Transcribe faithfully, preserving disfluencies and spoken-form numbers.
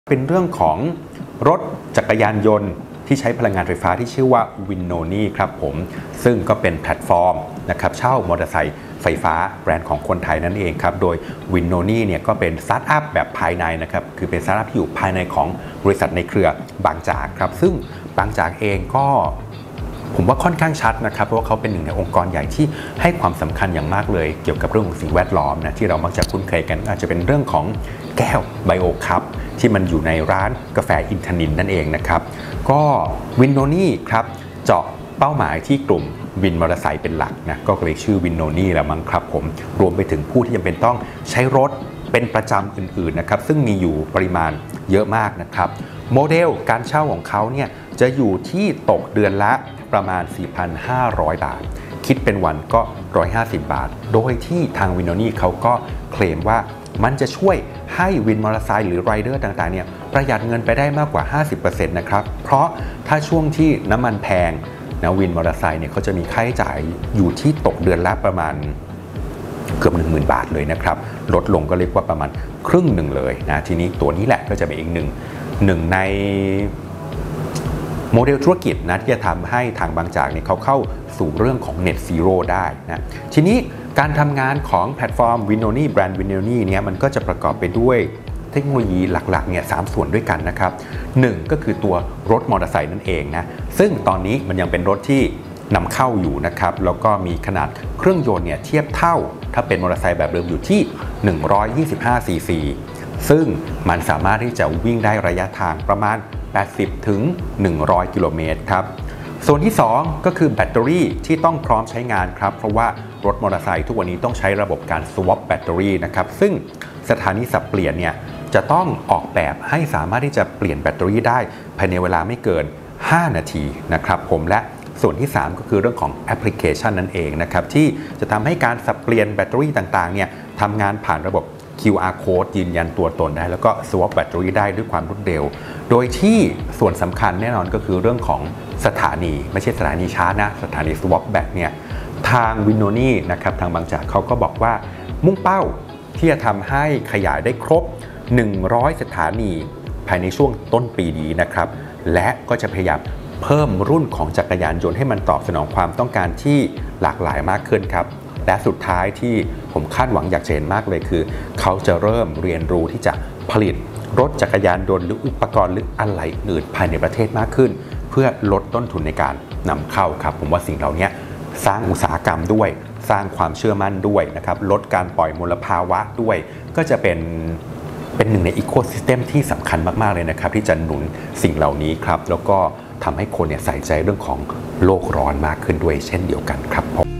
เป็นเรื่องของรถจักรยานยนต์ที่ใช้พลังงานไฟฟ้าที่ชื่อว่า Vinnoni ครับผมซึ่งก็เป็นแพลตฟอร์มนะครับเช่ามอเตอร์ไซค์ไฟฟ้าแบรนด์ของคนไทยนั่นเองครับโดย Vinnoni เนี่ยก็เป็นสตาร์ทอัพแบบภายในนะครับคือเป็นสตาร์ทอัพที่อยู่ภายในของบริษัทในเครือบางจากครับซึ่งบางจากเองก็ผมว่าค่อนข้างชัดนะครับเพราะว่าเขาเป็นหนึ่งในองค์กรใหญ่ที่ให้ความสำคัญอย่างมากเลยเกี่ยวกับเรื่องของสิ่งแวดล้อมนะที่เรามักจะคุ้นเคยกันอาจจะเป็นเรื่องของแก้วไบโอคัพที่มันอยู่ในร้านกาแฟอินทนินนั่นเองนะครับก็ Vinnoni ครับเจาะเป้าหมายที่กลุ่มวินมอเตอร์ไซค์เป็นหลักนะก็เลยชื่อ Vinnoni แล้วมั้งครับผมรวมไปถึงผู้ที่จำเป็นต้องใช้รถเป็นประจำอื่นๆนะครับซึ่งมีอยู่ปริมาณเยอะมากนะครับโมเดลการเช่าของเขาเนี่ยจะอยู่ที่ตกเดือนละประมาณ สี่พันห้าร้อย บาทคิดเป็นวันก็หนึ่งร้อยห้าสิบบาทโดยที่ทาง Vinnoni เขาก็เคลมว่ามันจะช่วยให้วินมอเตอร์ไซค์หรือไรเดอร์ต่างๆเนี่ยประหยัดเงินไปได้มากกว่า ห้าสิบเปอร์เซ็นต์ นะครับเพราะถ้าช่วงที่น้ำมันแพงนะวินมอเตอร์ไซค์เนี่ยเขาจะมีค่าใช้จ่ายอยู่ที่ตกเดือนละประมาณเกือบ หนึ่งหมื่น บาทเลยนะครับลดลงก็เรียกว่าประมาณครึ่งหนึ่งเลยนะทีนี้ตัวนี้แหละก็จะเป็นอีกหนึ่งหนึ่งในโมเดลธุรกิจนะที่จะทำให้ทางบางจากเนี่ยเขาเข้าสู่เรื่องของ Net Zero ได้นะทีนี้การทำงานของแพลตฟอร์ม Vinnoni แบรนด์ Vinnoni เนี่ยมันก็จะประกอบไปด้วยเทคโนโลยีหลักๆเนี่ยสามส่วนด้วยกันนะครับหนึ่งก็คือตัวรถมอเตอร์ไซค์นั่นเองนะซึ่งตอนนี้มันยังเป็นรถที่นำเข้าอยู่นะครับแล้วก็มีขนาดเครื่องยนต์เนี่ยเทียบเท่าถ้าเป็นมอเตอร์ไซค์แบบเดิมอยู่ที่หนึ่งร้อยยี่สิบห้าซีซีซึ่งมันสามารถที่จะวิ่งได้ระยะทางประมาณแปดสิบถึงหนึ่งร้อยกิโลเมตรครับส่วนที่สองก็คือแบตเตอรี่ที่ต้องพร้อมใช้งานครับเพราะว่ารถมอเตอร์ไซค์ทุกวันนี้ต้องใช้ระบบการ swap แบตเตอรี่นะครับซึ่งสถานีสับเปลี่ยนเนี่ยจะต้องออกแบบให้สามารถที่จะเปลี่ยนแบตเตอรี่ได้ภายในเวลาไม่เกินห้านาทีนะครับผมและส่วนที่สามก็คือเรื่องของแอปพลิเคชันนั่นเองนะครับที่จะทำให้การสับเปลี่ยนแบตเตอรี่ต่างๆเนี่ยทำงานผ่านระบบ คิว อาร์ Code ยืนยันตัวตนได้แล้วก็ swap แบตเตอรี่ได้ด้วยความรวดเร็วโดยที่ส่วนสำคัญแน่นอนก็คือเรื่องของสถานีไม่ใช่สถานีชาร์จนะสถานี swap แบตเนี่ยทาง Vinnoni นะครับทางบางจากเขาก็บอกว่ามุ่งเป้าที่จะทำให้ขยายได้ครบหนึ่งร้อยสถานีภายในช่วงต้นปีนี้นะครับและก็จะพยายามเพิ่มรุ่นของจักรยานยนต์ให้มันตอบสนองความต้องการที่หลากหลายมากขึ้นครับและสุดท้ายที่ผมคาดหวังอยากจะเห็นมากเลยคือเขาจะเริ่มเรียนรู้ที่จะผลิตรถจักรยานยนต์หรืออุปกรณ์หรืออะไรอื่นภายในประเทศมากขึ้นเพื่อลดต้นทุนในการนำเข้าครับผมว่าสิ่งเหล่านี้สร้างอุตสาหกรรมด้วยสร้างความเชื่อมั่นด้วยนะครับลดการปล่อยมลภาวะด้วยก็จะเป็นเป็นหนึ่งในอีโคซิสเต็มที่สำคัญมากๆเลยนะครับที่จะหนุนสิ่งเหล่านี้ครับแล้วก็ทำให้คนเนี่ยใส่ใจเรื่องของโลกร้อนมากขึ้นด้วยเช่นเดียวกันครับผม